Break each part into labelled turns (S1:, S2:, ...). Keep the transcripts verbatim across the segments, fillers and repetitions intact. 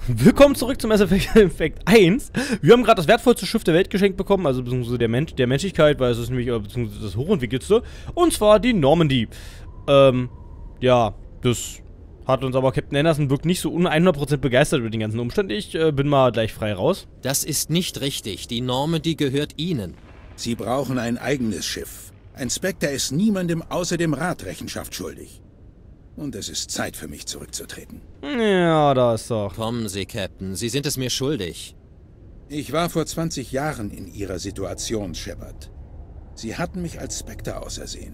S1: Willkommen zurück zum Mass Effect eins. Wir haben gerade das wertvollste Schiff der Welt geschenkt bekommen, also beziehungsweise der, Men der Menschlichkeit, weil es ist nämlich äh, beziehungsweise das hochentwickelste. Und zwar die Normandy. Ähm, ja, das hat uns aber Captain Anderson wirkt nicht so hundert Prozent begeistert über den ganzen Umstand. Ich äh, bin mal gleich frei raus.
S2: Das ist nicht richtig. Die Normandy gehört Ihnen.
S3: Sie brauchen ein eigenes Schiff. Ein Spectre ist niemandem außer dem Rat Rechenschaft schuldig. Und es ist Zeit für mich zurückzutreten.
S1: Ja, da ist doch.
S2: Kommen Sie, Captain. Sie sind es mir schuldig.
S3: Ich war vor zwanzig Jahren in Ihrer Situation, Shepard. Sie hatten mich als Spectre ausersehen.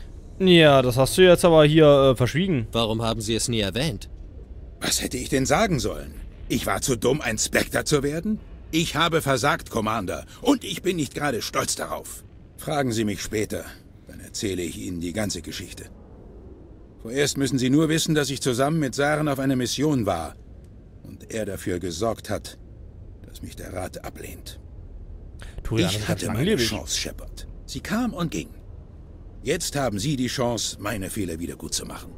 S1: Ja, das hast du jetzt aber hier äh, verschwiegen.
S2: Warum haben Sie es nie erwähnt?
S3: Was hätte ich denn sagen sollen? Ich war zu dumm, ein Spectre zu werden? Ich habe versagt, Commander. Und ich bin nicht gerade stolz darauf. Fragen Sie mich später. Dann erzähle ich Ihnen die ganze Geschichte. Vorerst müssen Sie nur wissen, dass ich zusammen mit Saren auf einer Mission war und er dafür gesorgt hat, dass mich der Rat ablehnt.
S1: Turian,
S3: ich hatte meine
S1: langlebig.
S3: Chance, Shepard. Sie kam und ging. Jetzt haben Sie die Chance, meine Fehler wieder gut zu machen.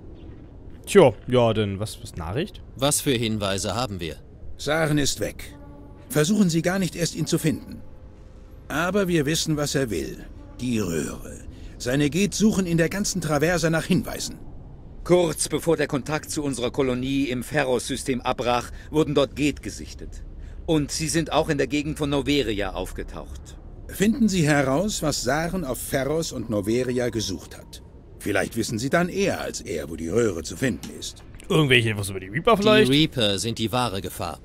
S1: Tja, ja, denn was, was Nachricht?
S2: Was für Hinweise haben wir?
S3: Saren ist weg. Versuchen Sie gar nicht erst, ihn zu finden. Aber wir wissen, was er will. Die Röhre. Seine Geth suchen in der ganzen Traverse nach Hinweisen.
S4: Kurz bevor der Kontakt zu unserer Kolonie im Ferros-System abbrach, wurden dort Geth gesichtet. Und sie sind auch in der Gegend von Noveria aufgetaucht.
S3: Finden Sie heraus, was Saren auf Ferros und Noveria gesucht hat. Vielleicht wissen Sie dann eher als er, wo die Röhre zu finden ist.
S1: Irgendwelche Infos über die Reaper vielleicht?
S2: Die Reaper sind die wahre Gefahr.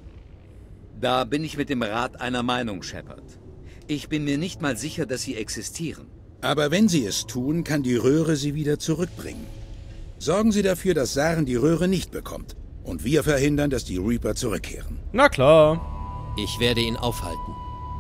S4: Da bin ich mit dem Rat einer Meinung, Shepard. Ich bin mir nicht mal sicher, dass sie existieren.
S3: Aber wenn Sie es tun, kann die Röhre Sie wieder zurückbringen. Sorgen Sie dafür, dass Saren die Röhre nicht bekommt. Und wir verhindern, dass die Reaper zurückkehren.
S1: Na klar.
S2: Ich werde ihn aufhalten.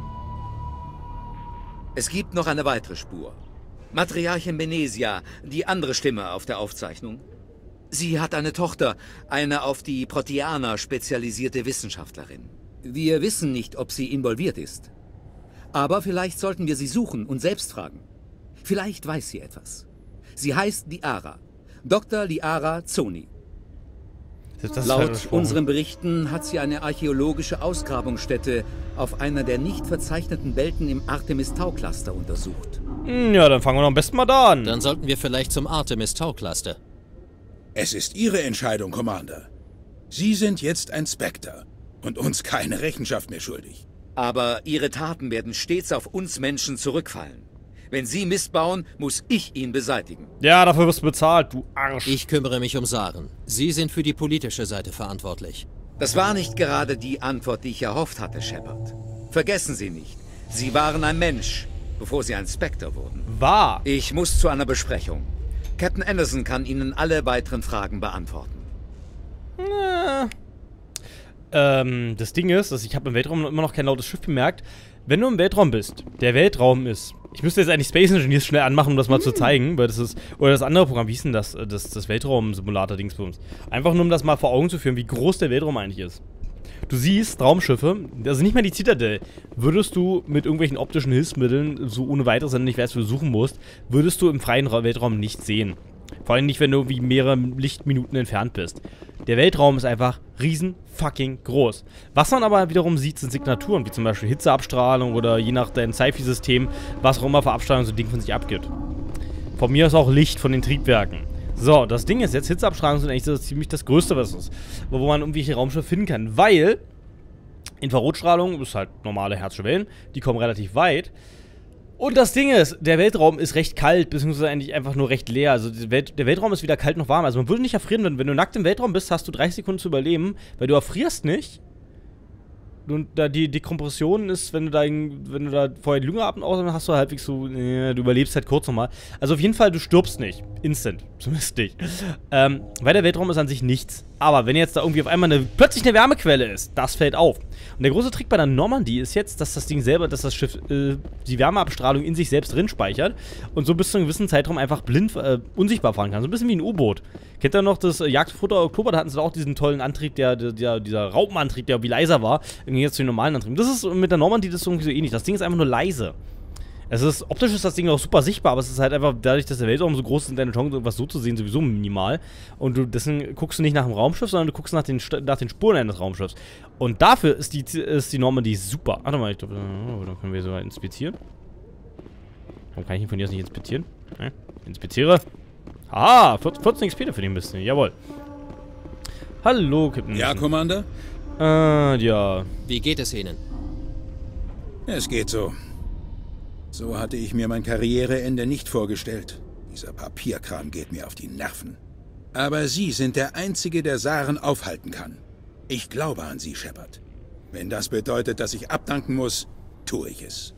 S4: Es gibt noch eine weitere Spur. Matriarchin Benesia, die andere Stimme auf der Aufzeichnung. Sie hat eine Tochter, eine auf die Proteaner spezialisierte Wissenschaftlerin. Wir wissen nicht, ob sie involviert ist. Aber vielleicht sollten wir sie suchen und selbst fragen. Vielleicht weiß sie etwas. Sie heißt Liara. Doktor Liara Zoni.
S1: Das, das
S4: Laut unseren Berichten hat sie eine archäologische Ausgrabungsstätte auf einer der nicht verzeichneten Welten im Artemis-Tau-Cluster untersucht.
S1: Ja, dann fangen wir doch am besten mal da an.
S2: Dann sollten wir vielleicht zum Artemis-Tau-Cluster.
S3: Es ist Ihre Entscheidung, Commander. Sie sind jetzt ein Spectre und uns keine Rechenschaft mehr schuldig.
S4: Aber ihre Taten werden stets auf uns Menschen zurückfallen. Wenn sie Mist bauen, muss ich ihn beseitigen.
S1: Ja, dafür wirst du bezahlt, du Arsch.
S2: Ich kümmere mich um Saren. Sie sind für die politische Seite verantwortlich.
S4: Das war nicht gerade die Antwort, die ich erhofft hatte, Shepard. Vergessen Sie nicht, Sie waren ein Mensch, bevor Sie ein Spectre wurden.
S1: Wahr.
S4: Ich muss zu einer Besprechung. Captain Anderson kann Ihnen alle weiteren Fragen beantworten.
S1: Na. Ähm, das Ding ist, dass ich habe im Weltraum immer noch kein lautes Schiff bemerkt. Wenn du im Weltraum bist, der Weltraum ist. Ich müsste jetzt eigentlich Space Engineers schnell anmachen, um das mal zu zeigen, weil das ist. Oder das andere Programm, wie hieß denn das? Das, das Weltraum-Simulator-Dingsbums. Einfach nur, um das mal vor Augen zu führen, wie groß der Weltraum eigentlich ist. Du siehst Raumschiffe, also nicht mal die Citadel, würdest du mit irgendwelchen optischen Hilfsmitteln, so ohne weiteres, wenn du nicht weißt, wo du suchen musst, würdest du im freien Ra Weltraum nicht sehen. Vor allem nicht, wenn du irgendwie mehrere Lichtminuten entfernt bist. Der Weltraum ist einfach riesen fucking groß. Was man aber wiederum sieht, sind Signaturen, wie zum Beispiel Hitzeabstrahlung oder je nach deinem Sci-Fi-System, was auch immer für Abstrahlung so ein Ding von sich abgibt. Von mir ist auch Licht von den Triebwerken. So, das Ding ist jetzt, Hitzeabstrahlung sind eigentlich so ziemlich das Größte, was es ist, wo man irgendwelche Raumschiffe finden kann, weil Infrarotstrahlung ist halt normale Hertzsche Wellen, die kommen relativ weit. Und das Ding ist, der Weltraum ist recht kalt, beziehungsweise eigentlich einfach nur recht leer. Also der, Welt, der Weltraum ist weder kalt noch warm. Also man würde nicht erfrieren, wenn, wenn du nackt im Weltraum bist, hast du dreißig Sekunden zu überleben, weil du erfrierst nicht. Und da die Dekompression ist, wenn du da, wenn du da vorher die Lunge atmen ausatmest, hast du halbwegs so, äh, du überlebst halt kurz nochmal. Also auf jeden Fall, du stirbst nicht. Instant. Zumindest nicht. Ähm, weil der Weltraum ist an sich nichts. Aber wenn jetzt da irgendwie auf einmal eine, plötzlich eine Wärmequelle ist, das fällt auf. Und der große Trick bei der Normandy ist jetzt, dass das Ding selber, dass das Schiff äh, die Wärmeabstrahlung in sich selbst drin speichert und so bis zu einem gewissen Zeitraum einfach blind, äh, unsichtbar fahren kann. So ein bisschen wie ein U-Boot. Kennt ihr noch das äh, Jagdfutter Oktober? Da hatten sie auch diesen tollen Antrieb, der, der, der dieser Raupenantrieb, der wie leiser war, im Gegensatz zu den normalen Antrieben. Das ist mit der Normandy das ist irgendwie so ähnlich. Das Ding ist einfach nur leise. Es ist, optisch ist das Ding auch super sichtbar, aber es ist halt einfach, dadurch, dass der Weltraum so groß ist, sind deine Chancen, irgendwas so zu sehen, sowieso minimal. Und du, deswegen guckst du nicht nach dem Raumschiff, sondern du guckst nach den, nach den Spuren eines Raumschiffs. Und dafür ist die, ist die Normandy super. Warte mal, ich glaube, dann können wir sogar inspizieren. Warum kann ich ihn von hier aus nicht inspizieren? Ne? Inspiziere. Ah, vierzehn X P für den bisschen, jawohl. Hallo, Captain.
S3: Ja, Commander?
S1: Äh, ja.
S2: Wie geht es Ihnen?
S3: Es geht so. So hatte ich mir mein Karriereende nicht vorgestellt. Dieser Papierkram geht mir auf die Nerven. Aber Sie sind der Einzige, der Saren aufhalten kann. Ich glaube an Sie, Shepard. Wenn das bedeutet, dass ich abdanken muss, tue ich es.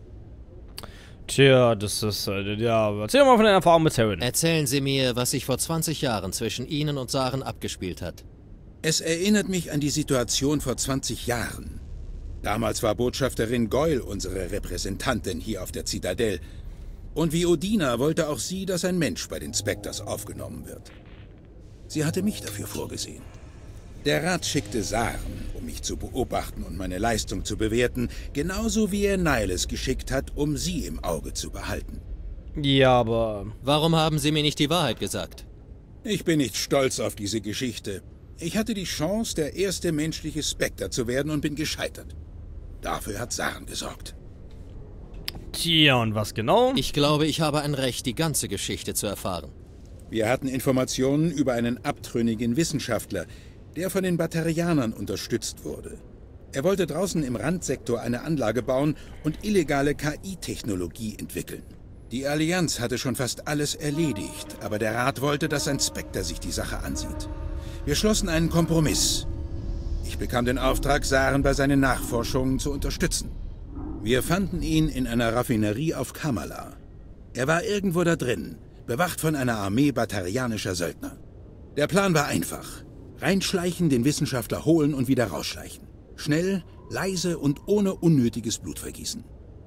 S1: Tja, das ist, äh, ja, erzähl mal von deiner Erfahrung mit Saren.
S2: Erzählen Sie mir, was sich vor zwanzig Jahren zwischen Ihnen und Saren abgespielt hat.
S3: Es erinnert mich an die Situation vor zwanzig Jahren. Damals war Botschafterin Goyle unsere Repräsentantin hier auf der Zitadelle. Und wie Udina wollte auch sie, dass ein Mensch bei den Spectres aufgenommen wird. Sie hatte mich dafür vorgesehen. Der Rat schickte Saren, um mich zu beobachten und meine Leistung zu bewerten, genauso wie er Niles geschickt hat, um sie im Auge zu behalten.
S1: Ja, aber...
S2: Warum haben Sie mir nicht die Wahrheit gesagt?
S3: Ich bin nicht stolz auf diese Geschichte. Ich hatte die Chance, der erste menschliche Spectre zu werden und bin gescheitert. Dafür hat Saren gesorgt.
S1: Tja, und was genau?
S2: Ich glaube, ich habe ein Recht, die ganze Geschichte zu erfahren.
S3: Wir hatten Informationen über einen abtrünnigen Wissenschaftler, der von den Batarianern unterstützt wurde. Er wollte draußen im Randsektor eine Anlage bauen und illegale K I-Technologie entwickeln. Die Allianz hatte schon fast alles erledigt, aber der Rat wollte, dass ein Spectre sich die Sache ansieht. Wir schlossen einen Kompromiss. Ich bekam den Auftrag, Saren bei seinen Nachforschungen zu unterstützen. Wir fanden ihn in einer Raffinerie auf Kamala. Er war irgendwo da drin, bewacht von einer Armee batarianischer Söldner. Der Plan war einfach. Reinschleichen, den Wissenschaftler holen und wieder rausschleichen. Schnell, leise und ohne unnötiges Blutvergießen.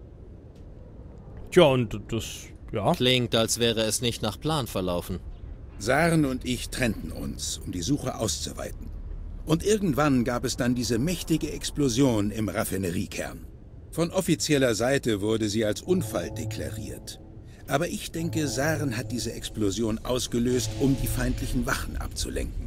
S1: Tja, und das... ja.
S2: Klingt, als wäre es nicht nach Plan verlaufen.
S3: Saren und ich trennten uns, um die Suche auszuweiten. Und irgendwann gab es dann diese mächtige Explosion im Raffineriekern. Von offizieller Seite wurde sie als Unfall deklariert. Aber ich denke, Saren hat diese Explosion ausgelöst, um die feindlichen Wachen abzulenken.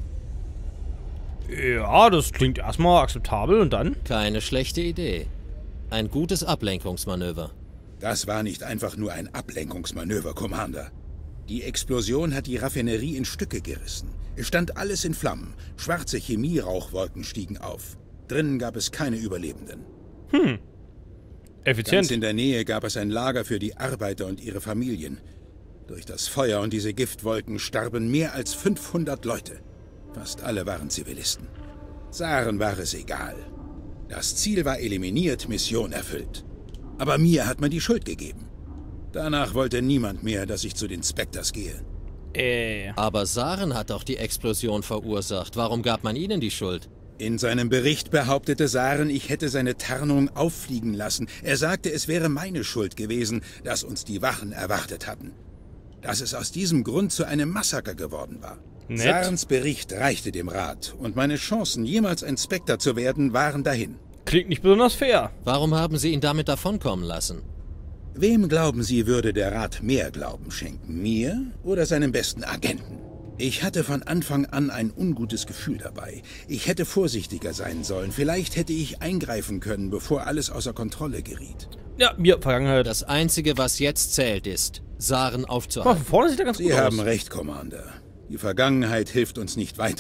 S1: Ja, das klingt erstmal akzeptabel und dann?
S2: Keine schlechte Idee. Ein gutes Ablenkungsmanöver.
S3: Das war nicht einfach nur ein Ablenkungsmanöver, Commander. Die Explosion hat die Raffinerie in Stücke gerissen. Es stand alles in Flammen. Schwarze Chemierauchwolken stiegen auf. Drinnen gab es keine Überlebenden.
S1: Hm. Effizient.
S3: Ganz in der Nähe gab es ein Lager für die Arbeiter und ihre Familien. Durch das Feuer und diese Giftwolken starben mehr als fünfhundert Leute. Fast alle waren Zivilisten. Saren war es egal. Das Ziel war eliminiert, Mission erfüllt. Aber mir hat man die Schuld gegeben. Danach wollte niemand mehr, dass ich zu den Spectres gehe.
S1: Äh.
S2: Aber Saren hat doch die Explosion verursacht. Warum gab man ihnen die Schuld?
S3: In seinem Bericht behauptete Saren, ich hätte seine Tarnung auffliegen lassen. Er sagte, es wäre meine Schuld gewesen, dass uns die Wachen erwartet hatten. Dass es aus diesem Grund zu einem Massaker geworden war.
S1: Nett.
S3: Sarens Bericht reichte dem Rat und meine Chancen, jemals ein Spectre zu werden, waren dahin.
S1: Klingt nicht besonders fair.
S2: Warum haben Sie ihn damit davonkommen lassen?
S3: Wem glauben Sie, würde der Rat mehr Glauben schenken? Mir oder seinem besten Agenten? Ich hatte von Anfang an ein ungutes Gefühl dabei. Ich hätte vorsichtiger sein sollen. Vielleicht hätte ich eingreifen können, bevor alles außer Kontrolle geriet.
S1: Ja, mir Vergangenheit.
S2: Das Einzige, was jetzt zählt, ist, Saren
S1: Mal
S2: aufzuhalten.
S1: von vorne sieht er ganz
S3: Sie
S1: gut
S3: haben
S1: aus.
S3: recht, Commander. Die Vergangenheit hilft uns nicht weiter.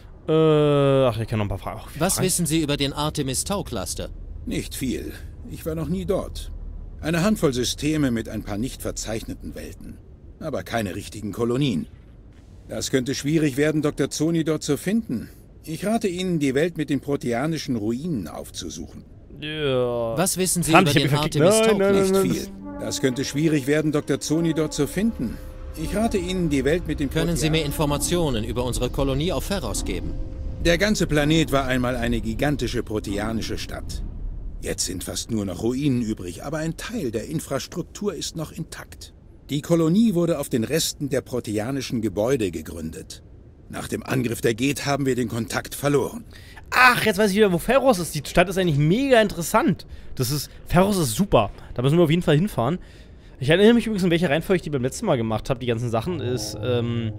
S1: Äh, ach, ich kann noch ein paar Fragen.
S2: Was
S1: Fragen?
S2: wissen Sie über den Artemis-Tau-Cluster?
S3: Nicht viel. Ich war noch nie dort. Eine Handvoll Systeme mit ein paar nicht verzeichneten Welten. Aber keine richtigen Kolonien. Das könnte schwierig werden, Doktor Zoni dort zu finden. Ich rate Ihnen, die Welt mit den proteanischen Ruinen aufzusuchen.
S1: Ja.
S2: Was wissen Sie
S1: Verdammt,
S2: über
S1: ich
S2: den
S1: hab ihn verklickt. Nein, nein,
S2: Artemis-Tau-Cluster?
S3: Nicht viel. Das könnte schwierig werden, Doktor Zoni dort zu finden. Ich rate Ihnen, die Welt mit den
S2: Können Sie
S3: Protean-
S2: mir Informationen über unsere Kolonie auf Ferros geben?
S3: Der ganze Planet war einmal eine gigantische proteanische Stadt. Jetzt sind fast nur noch Ruinen übrig, aber ein Teil der Infrastruktur ist noch intakt. Die Kolonie wurde auf den Resten der proteanischen Gebäude gegründet. Nach dem Angriff der Geth haben wir den Kontakt verloren.
S1: Ach, jetzt weiß ich wieder, wo Ferros ist. Die Stadt ist eigentlich mega interessant. Das ist, Ferros ist super. Da müssen wir auf jeden Fall hinfahren. Ich erinnere mich übrigens, in welcher Reihenfolge ich die beim letzten Mal gemacht habe, die ganzen Sachen, ist, ähm...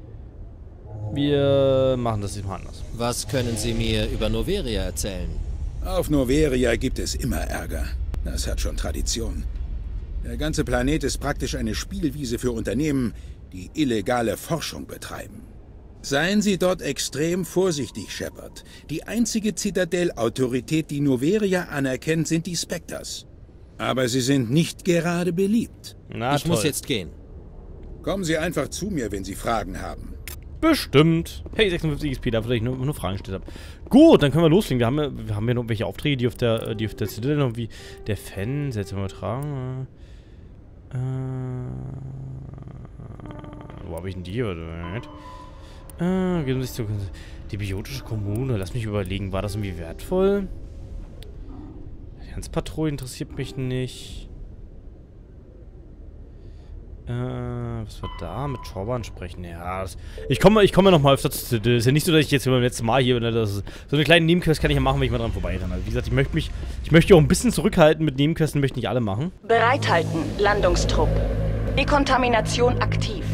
S1: wir machen das diesmal anders.
S2: Was können Sie mir über Noveria erzählen?
S3: Auf Noveria gibt es immer Ärger. Das hat schon Tradition. Der ganze Planet ist praktisch eine Spielwiese für Unternehmen, die illegale Forschung betreiben. Seien Sie dort extrem vorsichtig, Shepard. Die einzige Zitadell-Autorität, die Noveria anerkennt, sind die Spectres. Aber sie sind nicht gerade beliebt.
S1: Na,
S2: ich
S1: toll.
S2: muss jetzt gehen.
S3: Kommen Sie einfach zu mir, wenn Sie Fragen haben.
S1: Bestimmt. Hey, sechsundfünfzig X P, da ich nur, nur Fragen gestellt habe. Gut, dann können wir loslegen. Wir haben ja, wir haben ja noch welche Aufträge, die auf der, die auf der Citadel noch wie der Fan, seltsam übertragen. Äh, wo habe ich denn die? Äh, geben sich zu, die biotische Kommune. Lass mich überlegen, war das irgendwie wertvoll? Patrouille interessiert mich nicht. Äh, was war da? Mit Schauern sprechen. Ja, das, ich komme ich komme ja nochmal öfter zu. Das ist ja nicht so, dass ich jetzt wie beim letzten Mal hier. Ne, das ist, so eine kleine Nebenquest kann ich ja machen, wenn ich mal dran vorbeirenne. Also, wie gesagt, ich möchte mich. Ich möchte auch ein bisschen zurückhalten mit Nebenquesten, möchte nicht alle machen.
S5: Bereithalten, Landungstrupp. Dekontamination aktiv.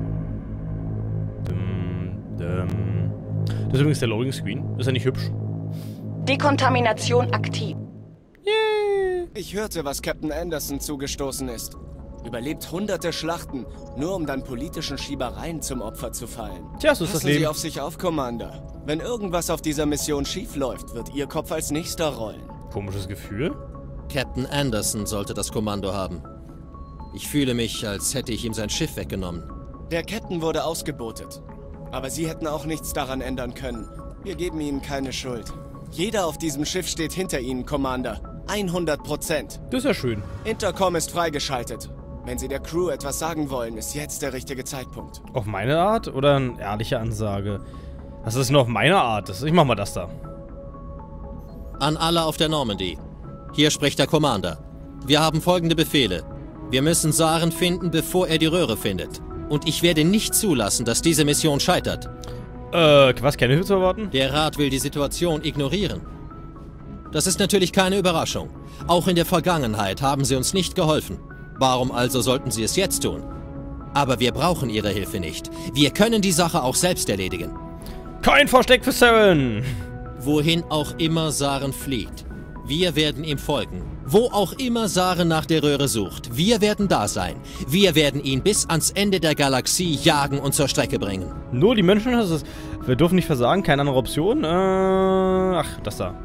S1: Ähm, ähm, das ist übrigens der Loading Screen. Ist ja nicht hübsch.
S5: Dekontamination aktiv.
S6: Ich hörte, was Captain Anderson zugestoßen ist. Überlebt hunderte Schlachten, nur um dann politischen Schiebereien zum Opfer zu fallen.
S1: Tja, so ist das
S6: Passen
S1: Leben.
S6: Sie auf sich auf, Commander. Wenn irgendwas auf dieser Mission schief läuft, wird Ihr Kopf als nächster rollen.
S1: Komisches Gefühl.
S2: Captain Anderson sollte das Kommando haben. Ich fühle mich, als hätte ich ihm sein Schiff weggenommen.
S6: Der Captain wurde ausgebotet. Aber Sie hätten auch nichts daran ändern können. Wir geben Ihnen keine Schuld. Jeder auf diesem Schiff steht hinter Ihnen, Commander. hundert Prozent.
S1: Das ist ja schön.
S6: Intercom ist freigeschaltet. Wenn Sie der Crew etwas sagen wollen, ist jetzt der richtige Zeitpunkt.
S1: Auf meine Art oder eine ehrliche Ansage? Das ist nur auf meine Art. Das, ich mach mal das da.
S2: An alle auf der Normandy. Hier spricht der Commander. Wir haben folgende Befehle. Wir müssen Saren finden, bevor er die Röhre findet. Und ich werde nicht zulassen, dass diese Mission scheitert.
S1: Äh, was? Keine Hilfe zu erwarten?
S2: Der Rat will die Situation ignorieren. Das ist natürlich keine Überraschung. Auch in der Vergangenheit haben sie uns nicht geholfen. Warum also sollten sie es jetzt tun? Aber wir brauchen ihre Hilfe nicht. Wir können die Sache auch selbst erledigen.
S1: Kein Versteck für Saren!
S2: Wohin auch immer Saren fliegt. Wir werden ihm folgen. Wo auch immer Saren nach der Röhre sucht. Wir werden da sein. Wir werden ihn bis ans Ende der Galaxie jagen und zur Strecke bringen.
S1: Nur die Menschen? Das ist, wir dürfen nicht versagen. Keine andere Option. Äh, ach, das da.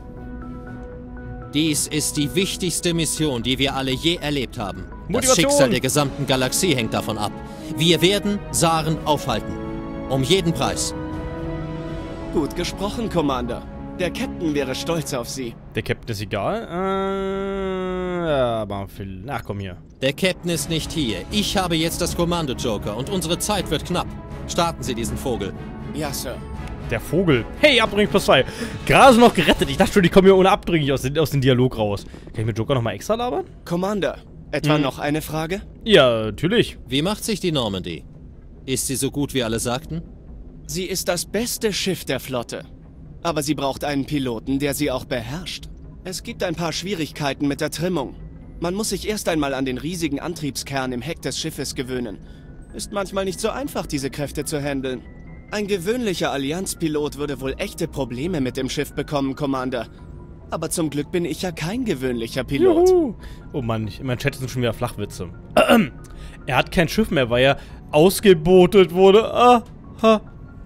S2: Dies ist die wichtigste Mission, die wir alle je erlebt haben. Das
S1: Motivation.
S2: Schicksal der gesamten Galaxie hängt davon ab. Wir werden Saren aufhalten. Um jeden Preis.
S6: Gut gesprochen, Commander. Der Captain wäre stolz auf Sie.
S1: Der Captain ist egal. Äh, ja, aber viel. Ach, komm hier.
S2: Der Captain ist nicht hier. Ich habe jetzt das Kommando, Joker, und unsere Zeit wird knapp. Starten Sie diesen Vogel.
S6: Ja, Sir.
S1: Der Vogel. Hey, Abdrückung plus zwei. Gerade so noch gerettet. Ich dachte schon, die kommen hier ohne Abdrückung aus, aus dem Dialog raus. Kann ich mit Joker nochmal extra labern?
S6: Commander, etwa
S1: Hm.
S6: noch eine Frage?
S1: Ja, natürlich.
S2: Wie macht sich die Normandy? Ist sie so gut, wie alle sagten?
S6: Sie ist das beste Schiff der Flotte. Aber sie braucht einen Piloten, der sie auch beherrscht. Es gibt ein paar Schwierigkeiten mit der Trimmung. Man muss sich erst einmal an den riesigen Antriebskern im Heck des Schiffes gewöhnen. Ist manchmal nicht so einfach, diese Kräfte zu handeln. Ein gewöhnlicher Allianzpilot würde wohl echte Probleme mit dem Schiff bekommen, Commander. Aber zum Glück bin ich ja kein gewöhnlicher Pilot.
S1: Juhu. Oh Mann, ich, in meinem Chat sind schon wieder Flachwitze. Er hat kein Schiff mehr, weil er ausgebotet wurde. Aha.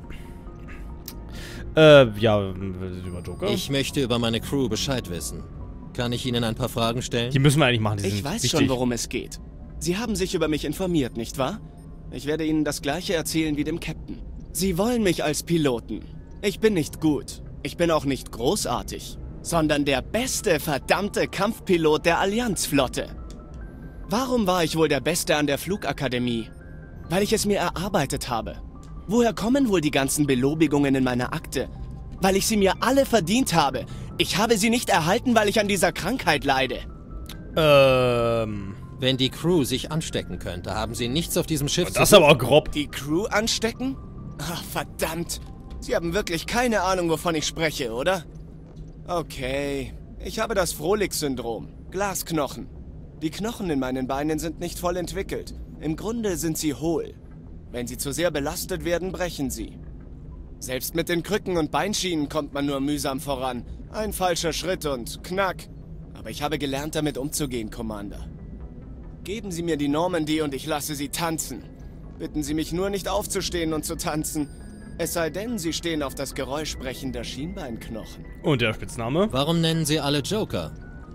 S1: Äh, ja, über Joker.
S2: Ich möchte über meine Crew Bescheid wissen. Kann ich Ihnen ein paar Fragen stellen?
S1: Die müssen wir eigentlich machen. Die
S6: Ich
S1: sind
S6: weiß
S1: wichtig.
S6: schon, worum es geht. Sie haben sich über mich informiert, nicht wahr? Ich werde Ihnen das Gleiche erzählen wie dem Captain. Sie wollen mich als Piloten. Ich bin nicht gut. Ich bin auch nicht großartig. Sondern der beste verdammte Kampfpilot der Allianzflotte. Warum war ich wohl der Beste an der Flugakademie? Weil ich es mir erarbeitet habe. Woher kommen wohl die ganzen Belobigungen in meiner Akte? Weil ich sie mir alle verdient habe. Ich habe sie nicht erhalten, weil ich an dieser Krankheit leide.
S1: Ähm.
S2: Wenn die Crew sich anstecken könnte, haben Sie nichts auf diesem Schiff
S1: Das ist
S2: zu
S1: aber auch grob.
S6: Die Crew anstecken? Ach, verdammt. Sie haben wirklich keine Ahnung, wovon ich spreche, oder? Okay. Ich habe das Frohlich-Syndrom. Glasknochen. Die Knochen in meinen Beinen sind nicht voll entwickelt. Im Grunde sind sie hohl. Wenn sie zu sehr belastet werden, brechen sie. Selbst mit den Krücken und Beinschienen kommt man nur mühsam voran. Ein falscher Schritt und knack. Aber ich habe gelernt, damit umzugehen, Commander. Geben Sie mir die Normandy und ich lasse Sie tanzen. Bitten Sie mich nur nicht aufzustehen und zu tanzen. Es sei denn, Sie stehen auf das Geräusch brechender Schienbeinknochen.
S1: Und der Spitzname?
S2: Warum nennen Sie alle Joker?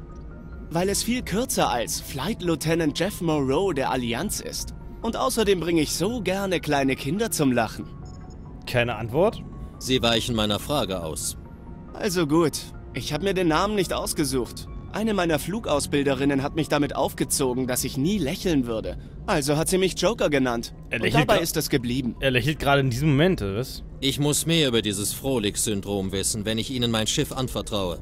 S6: Weil es viel kürzer als Flight Lieutenant Jeff Moreau der Allianz ist. Und außerdem bringe ich so gerne kleine Kinder zum Lachen.
S1: Keine Antwort?
S2: Sie weichen meiner Frage aus.
S6: Also gut, ich habe mir den Namen nicht ausgesucht. Eine meiner Flugausbilderinnen hat mich damit aufgezogen, dass ich nie lächeln würde. Also hat sie mich Joker genannt.
S1: Er
S6: Und dabei ist es geblieben.
S1: Er lächelt gerade in diesem Moment, was?
S2: Ich muss mehr über dieses Frohlich-Syndrom wissen, wenn ich Ihnen mein Schiff anvertraue.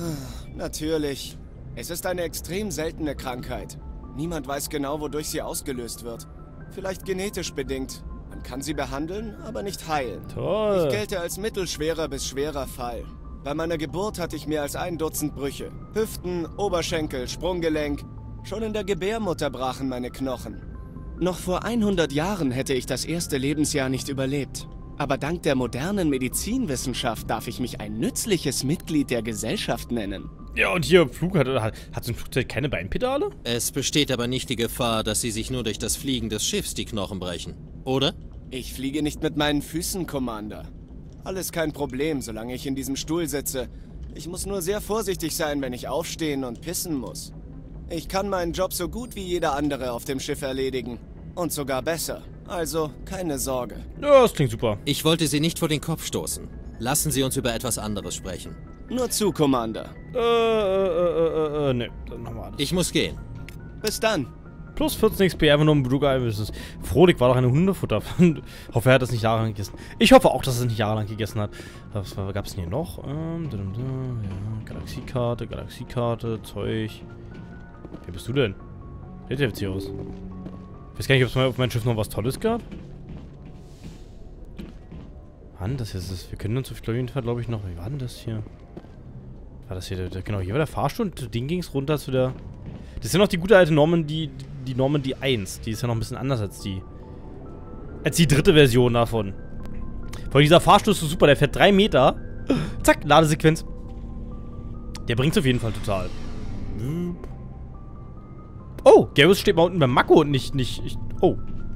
S6: Natürlich. Es ist eine extrem seltene Krankheit. Niemand weiß genau, wodurch sie ausgelöst wird. Vielleicht genetisch bedingt. Man kann sie behandeln, aber nicht heilen.
S1: Toll.
S6: Ich gelte als mittelschwerer bis schwerer Fall. Bei meiner Geburt hatte ich mehr als ein Dutzend Brüche. Hüften, Oberschenkel, Sprunggelenk. Schon in der Gebärmutter brachen meine Knochen. Noch vor hundert Jahren hätte ich das erste Lebensjahr nicht überlebt. Aber dank der modernen Medizinwissenschaft darf ich mich ein nützliches Mitglied der Gesellschaft nennen.
S1: Ja, und hier, Flug hat, hat, hat so ein Flugzeug keine Beinpedale?
S2: Es besteht aber nicht die Gefahr, dass Sie sich nur durch das Fliegen des Schiffs die Knochen brechen, oder?
S6: Ich fliege nicht mit meinen Füßen, Commander. Alles kein Problem, solange ich in diesem Stuhl sitze. Ich muss nur sehr vorsichtig sein, wenn ich aufstehen und pissen muss. Ich kann meinen Job so gut wie jeder andere auf dem Schiff erledigen. Und sogar besser. Also, keine Sorge.
S1: Ja, das klingt super.
S2: Ich wollte Sie nicht vor den Kopf stoßen. Lassen Sie uns über etwas anderes sprechen.
S6: Nur zu, Commander.
S1: Äh, äh, äh, äh, äh, ne, dann haben wir alles.
S2: Ich muss gehen.
S6: Bis dann.
S1: Plus vierzehn X P, einfach nur um Blugeil. Frohlich war doch eine Hundefutter. Hoffe, er hat das nicht jahrelang gegessen. Ich hoffe auch, dass er es nicht jahrelang gegessen hat. Was gab es denn hier noch? Ähm, ja, Galaxiekarte, Galaxiekarte, Zeug. Wer bist du denn? Sieht jetzt hier aus. Ich weiß gar nicht, ob es auf meinem Schiff noch was Tolles gab. Mann, das hier ist. Wir können uns auf jeden Fall, glaube ich, noch. Wie war denn das hier? War das hier der, der, genau, hier war der Fahrstuhl und den ging es runter zu der. Das ist ja noch die gute alte Normandy, die Normandy eins. Die ist ja noch ein bisschen anders als die. Als die dritte Version davon. Vor allem dieser Fahrstuhl ist so super, der fährt drei Meter. Zack, Ladesequenz. Der bringt's auf jeden Fall total. Oh, Garrus steht mal unten beim Mako und nicht, nicht, ich, oh.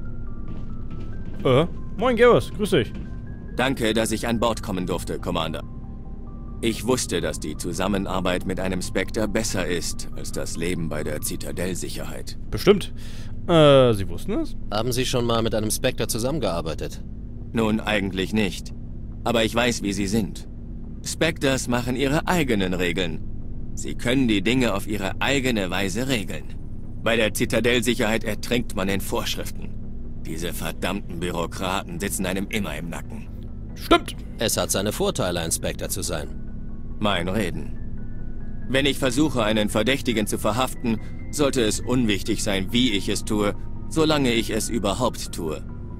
S1: Äh, moin Garrus, grüß dich.
S7: Danke, dass ich an Bord kommen durfte, Commander. Ich wusste, dass die Zusammenarbeit mit einem Spectre besser ist, als das Leben bei der Zitadell-Sicherheit.
S1: Bestimmt. Äh, Sie wussten es?
S2: Haben Sie schon mal mit einem Spectre zusammengearbeitet?
S7: Nun, eigentlich nicht. Aber ich weiß, wie sie sind. Spectres machen ihre eigenen Regeln. Sie können die Dinge auf ihre eigene Weise regeln. Bei der Zitadell-Sicherheit ertrinkt man in Vorschriften. Diese verdammten Bürokraten sitzen einem immer im Nacken.
S1: Stimmt.
S2: Es hat seine Vorteile, ein Spectre zu sein.
S7: Mein Reden. Wenn ich versuche, einen Verdächtigen zu verhaften, sollte es unwichtig sein, wie ich es tue, solange ich es überhaupt tue.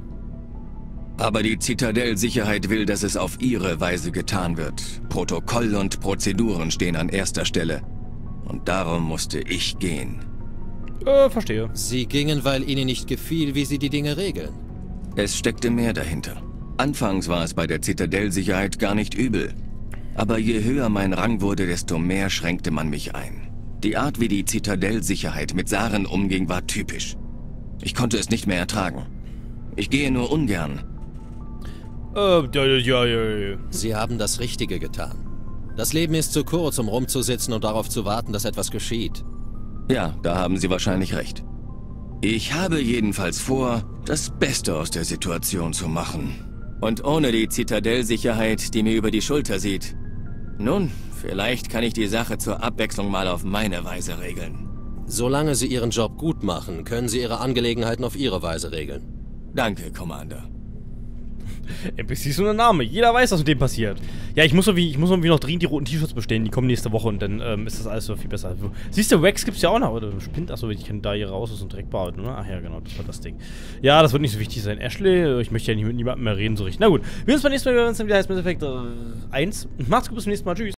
S7: Aber die Zitadell-Sicherheit will, dass es auf ihre Weise getan wird. Protokoll und Prozeduren stehen an erster Stelle. Und darum musste ich gehen.
S1: Äh, verstehe.
S2: Sie gingen, weil Ihnen nicht gefiel, wie Sie die Dinge regeln.
S7: Es steckte mehr dahinter. Anfangs war es bei der Zitadell-Sicherheit gar nicht übel. Aber je höher mein Rang wurde, desto mehr schränkte man mich ein. Die Art, wie die Zitadell-Sicherheit mit Saren umging, war typisch. Ich konnte es nicht mehr ertragen. Ich gehe nur ungern.
S1: Äh, ja, ja, ja, ja.
S2: Sie haben das Richtige getan. Das Leben ist zu kurz, um rumzusitzen und darauf zu warten, dass etwas geschieht.
S7: Ja, da haben Sie wahrscheinlich recht. Ich habe jedenfalls vor, das Beste aus der Situation zu machen. Und ohne die Zitadell-Sicherheit, die mir über die Schulter sieht. Nun, vielleicht kann ich die Sache zur Abwechslung mal auf meine Weise regeln.
S2: Solange Sie Ihren Job gut machen, können Sie Ihre Angelegenheiten auf Ihre Weise regeln.
S7: Danke, Commander.
S1: N P C ist nur ein Name. Jeder weiß, was mit dem passiert. Ja, ich muss irgendwie, ich muss irgendwie noch dringend die roten T-Shirts bestellen. Die kommen nächste Woche und dann ähm, ist das alles so viel besser. Siehst du, Wax gibt's ja auch noch. Oder Spind, achso, ich kann da hier raus aus und direkt behalten, oder? Ach ja, genau, das war das Ding. Ja, das wird nicht so wichtig sein. Ashley, ich möchte ja nicht mit niemandem mehr reden, so richtig. Na gut, wir sehen uns beim nächsten Mal, wenn es dann wieder heißt Mass Effect eins. Macht's gut, bis zum nächsten Mal. Tschüss.